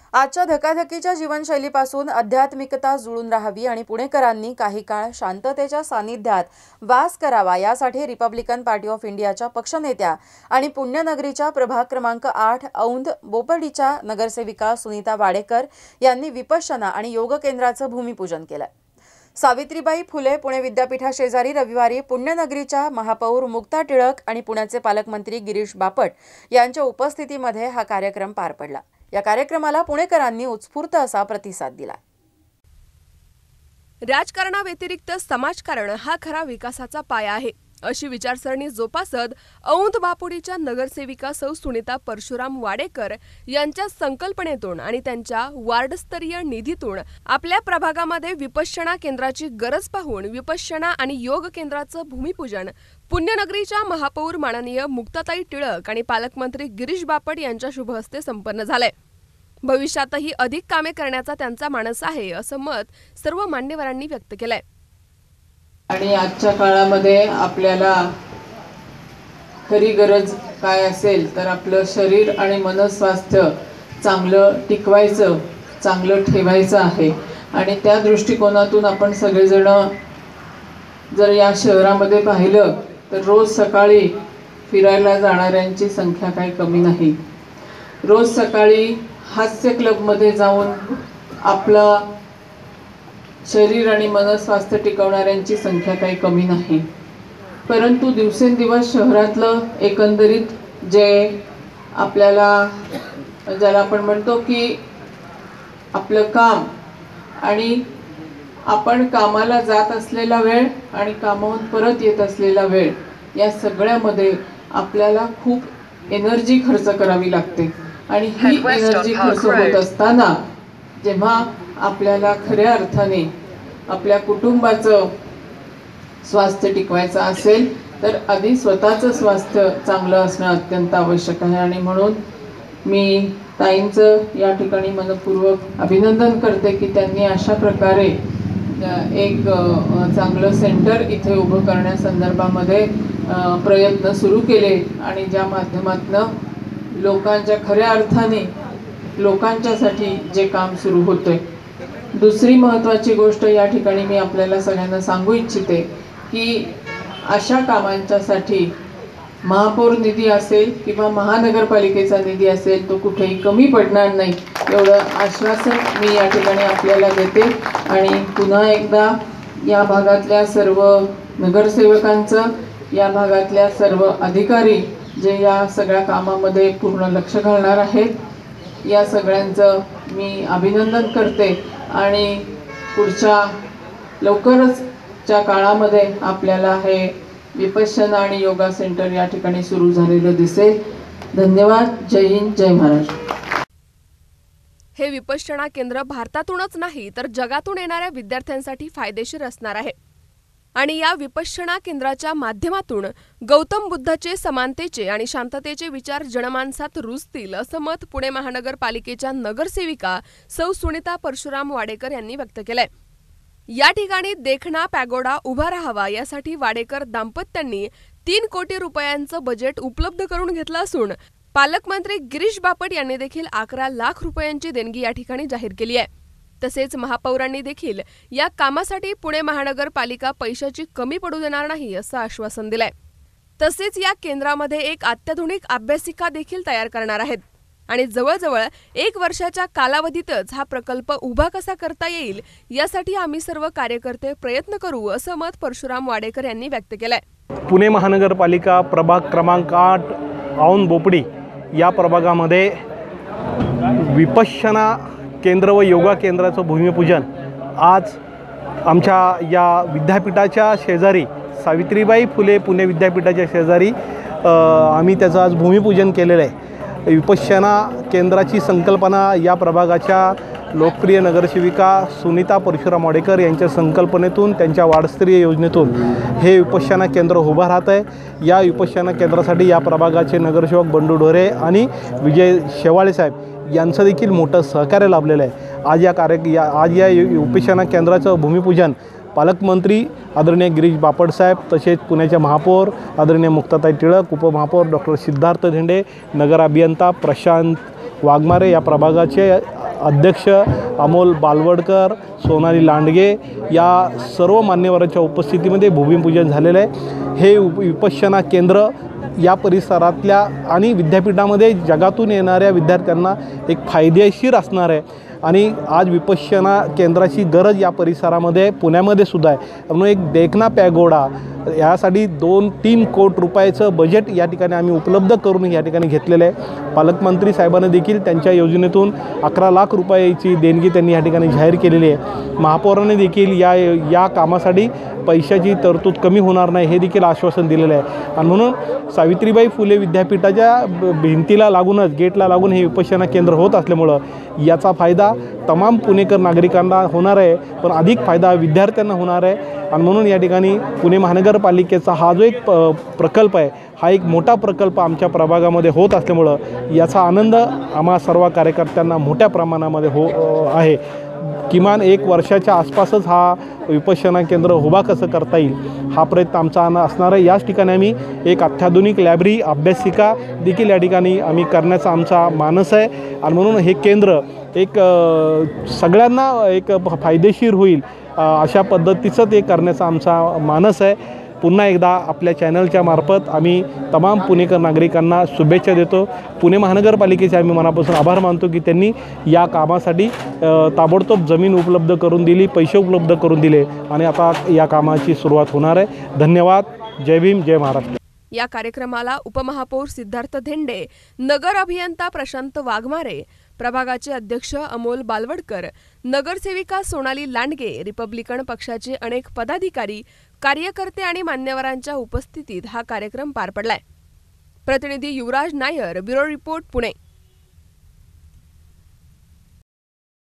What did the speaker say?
आजच्या धकाधकीच्या जीवनशैलीपासून आध्यात्मिकता जुळून राहावी आणि पुणेकरांनी काही काळ शांततेच्या सानिध्यात वास करावा यासाठी रिपब्लिकन पार्टी ऑफ इंडियाच्या पक्षनेत्या आणि पुण्यनगरीच्या प्रभाग क्रमांक 8 औंध बोपर्डीच्या नगरसेविका सुनीता वाडेकर यांनी विपश्यना आणि योग केंद्राचं भूमिपूजन केलं। सावित्रीबाई फुले पुणे विद्यापीठाशेजारी रविवारी पुण्यनगरीच्या महापौर मुक्ता टिळक आणि पुण्याचे पालकमंत्री गिरीश बापट यांच्या उपस्थितीमध्ये हा कार्यक्रम पार पडला। या कार्यक्रमाला पुणेकरांनी उत्स्फूर्त असा प्रतिसाद दिला। राजकारणाव्यतिरिक्त समाजकारण हा खरा विकासाचा पाया आहे अशी विचारसरणी जोपासत औंध बापुडीच्या नगरसेविका सौ सुनीता परशुराम वाडेकर यांच्या संकल्पनेतून आणि त्यांच्या वार्डस्तरीय निधीतून आपल्या प्रभागामध्ये विपश्यना केंद्राची गरज पाहून विपश्यना आणि योग केंद्राचं भूमिपूजन पुण्यनगरीच्या महापौर माननीय मुक्ताताई टिळक आणि पालकमंत्री गिरीश बापट यांच्या शुभ हस्ते संपन्न झाले। भविष्यातही अधिक कामे करण्याचा त्यांचा मानस आहे असं मत सर्व मान्यवरांनी व्यक्त केलंय। आणि आजच्या काळामध्ये आपल्याला खरी गरज काय असेल तर आपलं शरीर आणि मनस्वास्थ्य चांगलं टिकवायचं, चांगलं ठेवायचं आहे। आणि त्या दृष्टिकोनातून आपण सगळेजण जर या शहरामध्ये पाहिलं तर रोज सकाळी फिरायला जाणाऱ्यांची संख्या काही कमी नाही। रोज सकाळी हास्य क्लबमध्ये जाऊन आपलं शरीर आणि मनस्वास्थ्य टिकवणाऱ्यांची संख्या काही कमी नाही। परंतु दिवसेंदिवस शहरातलं एकंदरीत जे आपल्याला ज्याला आपण म्हणतो की आपलं काम आणि आपण कामाला जात असलेला वेळ आणि कामावरून परत येत असलेला वेळ या सगळ्यामध्ये आपल्याला खूप एनर्जी खर्च करावी लागते। आणि ही एनर्जी खर्च होत असताना जेव्हा आपल्याला खऱ्या अर्थाने आपल्या कुटुंबाचं स्वास्थ्य टिकवायचं असेल तर आधी स्वतःचं स्वास्थ्य चांगलं असणं अत्यंत आवश्यक आहे। आणि म्हणून मी ताईंचं या ठिकाणी मनपूर्वक अभिनंदन करते की त्यांनी अशा प्रकारे एक चांगलं सेंटर इथे उभं करण्यासंदर्भामध्ये प्रयत्न सुरू केले आणि ज्या माध्यमातून लोकांच्या खऱ्या अर्थाने लोकांच्यासाठी जे काम सुरू होतंय। दुसरी महत्त्वाची गोष्ट या ठिकाणी मी आपल्याला सगळ्यांना सांगू इच्छिते की अशा कामांच्यासाठी महापौर निधी असेल किंवा महानगरपालिकेचा निधी असेल तो कुठेही कमी पडणार नाही एवढं आश्वासन मी या ठिकाणी आपल्याला देते। आणि पुन्हा एकदा या भागातल्या सर्व नगरसेवकांचं, या भागातल्या सर्व अधिकारी जे या सगळ्या कामामध्ये पूर्ण लक्ष घालणार आहेत, या सगळ्यांचं मी अभिनंदन करते। आणि पुढच्या लवकरच्या काळामध्ये आपल्याला हे विपश्यना आणि योगा सेंटर या ठिकाणी सुरू झालेलं दिसेल। धन्यवाद। जय हिंद, जय महाराष्ट्र। हे विपश्यना केंद्र भारतातूनच नाही तर जगातून येणाऱ्या विद्यार्थ्यांसाठी फायदेशीर असणार आहे आणि या विपश्यना केंद्राच्या माध्यमातून गौतम बुद्धाचे समानतेचे आणि शांततेचे विचार जनमानसात रुजतील असं मत पुणे महानगरपालिकेच्या नगरसेविका सौ सुनीता परशुराम वाडेकर यांनी व्यक्त केलंय। या ठिकाणी देखणा पॅगोडा उभा राहावा यासाठी वाडेकर दाम्पत्यांनी 3 कोटी रुपयांचं बजेट उपलब्ध करून घेतलं असून पालकमंत्री गिरीश बापट यांनी देखील 11 लाख रुपयांची देणगी या ठिकाणी जाहीर केली आहे। तसेच महापौरांनी देखील या कामासाठी पुणे महानगरपालिका पैशाची कमी पडू देणार नाही असं आश्वासन दिलंय। तसेच या केंद्रामध्ये एक अत्याधुनिक अभ्यासिका देखील तयार करणार आहेत आणि जवळजवळ 1 वर्षाच्या कालावधीतच हा प्रकल्प उभा कसा करता येईल यासाठी आम्ही सर्व कार्यकर्ते प्रयत्न करू असं मत परशुराम वाडेकर यांनी व्यक्त केलंय। पुणे महानगरपालिका प्रभाग क्रमांक 8 औंध बोपडी या प्रभागामध्ये विपश्यना केंद्र व योगा केंद्राचं भूमिपूजन आज आमच्या या विद्यापीठाच्या शेजारी सावित्रीबाई फुले पुणे विद्यापीठाच्या शेजारी आम्ही त्याचं आज भूमिपूजन केलेलं आहे। विपश्यना केंद्राची संकल्पना या प्रभागाच्या लोकप्रिय नगरसेविका सुनीता परशुराम वाडेकर यांच्या संकल्पनेतून, त्यांच्या वार्डस्तरीय योजनेतून हे विपश्यना केंद्र उभं राहत आहे। या विपश्यना केंद्रासाठी या प्रभागाचे नगरसेवक बंडू ढोरे आणि विजय शेवाळे साहेब यांचं देखील मोठं सहकार्य लाभलेलं आहे। आज या विपश्यना केंद्राचं भूमिपूजन पालकमंत्री आदरणीय गिरीश बापट साहेब, तसेच पुण्याचे महापौर आदरणीय मुक्ताताई टिळक, उपमहापौर डॉक्टर सिद्धार्थ धेंडे, नगर अभियंता प्रशांत वाघमारे, या प्रभागाचे अध्यक्ष अमोल बालवडकर, सोनाली लांडगे या सर्व मान्यवरांच्या उपस्थितीमध्ये भूमिपूजन झालेलं आहे। हे विपश्यना केंद्र या परिसरातल्या आणि विद्यापीठामध्ये जगातून येणाऱ्या विद्यार्थ्यांना एक फायदेशीर असणार आहे आणि आज विपश्यना केंद्राची गरज या परिसरामध्ये पुण्यामध्ये सुद्धा आहे। म्हणून एक देखना पॅगोडा यासाठी 2-3 कोटी रुपयाचं बजेट या ठिकाणी आम्ही उपलब्ध करून या ठिकाणी घेतलेलं आहे। पालकमंत्री साहेबांनी देखील त्यांच्या योजनेतून 11 लाख रुपयाची देणगी त्यांनी या ठिकाणी जाहीर केलेली आहे। महापौरांनी देखील या कामासाठी पैशाची तरतूद कमी होणार नाही हे देखील आश्वासन दिलेलं आहे आणि म्हणून सावित्रीबाई फुले विद्यापीठाच्या भिंतीला लागूनच गेटला लागून हे विपश्यना केंद्र होत असल्यामुळं याचा फायदा तमाम पुणेकर नागरिकांना होणार आहे, पण अधिक फायदा विद्यार्थ्यांना होणार आहे आणि म्हणून या ठिकाणी पुणे महानगरपालिकेचा हा जो एक प्रकल्प आहे हा एक मोठा प्रकल्प आमच्या प्रभागामध्ये होत असल्यामुळं याचा आनंद आम्हा सर्व कार्यकर्त्यांना मोठ्या प्रमाणामध्ये आहे। किमान 1 वर्षाच्या आसपासच हा विपश्यना केंद्र उभा कसं करता येईल हा प्रयत्न आमचा असणार आहे। याच ठिकाणी आम्ही एक अत्याधुनिक लायब्ररी अभ्यासिका देखील या ठिकाणी आम्ही करण्याचा आमचा मानस आहे आणि म्हणून हे केंद्र एक सगळ्यांना एक फायदेशीर होईल अशा पद्धतीचं ते करण्याचा आमचा मानस आहे। पुन्हा एकदा आपल्या चॅनलच्या मार्फत आम्ही तमाम पुणेकर नागरिकांना शुभेच्छा देतो। पुणे महानगरपालिकेचे आम्ही मनापासून आभार मानतो की त्यांनी या कामासाठी ताबडतोब जमीन उपलब्ध करून दिली, पैसे उपलब्ध करून दिले आणि आता या कामाची सुरुवात होणार आहे। धन्यवाद। जय भीम, जय महाराष्ट्र। या कार्यक्रमाला उपमहापौर सिद्धार्थ धेंडे, नगर अभियंता प्रशांत वाघमारे, प्रभागाचे अध्यक्ष अमोल बालवडकर, नगरसेविका सोनाली लांडगे, रिपब्लिकन पक्षाचे अनेक पदाधिकारी, कार्यकर्ते आणि मान्यवरांच्या उपस्थितीत हा कार्यक्रम पार पडलाय। प्रतिनिधी युवराज नायर, ब्युरो रिपोर्ट, पुणे।